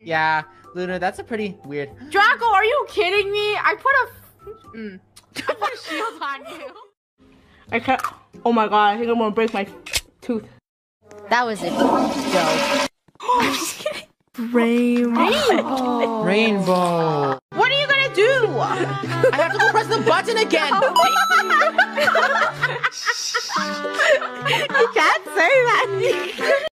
Yeah, Luna, that's a pretty weird. Draco, are you kidding me? I put a shield on you. I can't. Oh my god, I think I'm gonna break my tooth. That was it. Go. I'm just kidding. Rainbow. What are you gonna do? I have to go press the button again. You can't say that.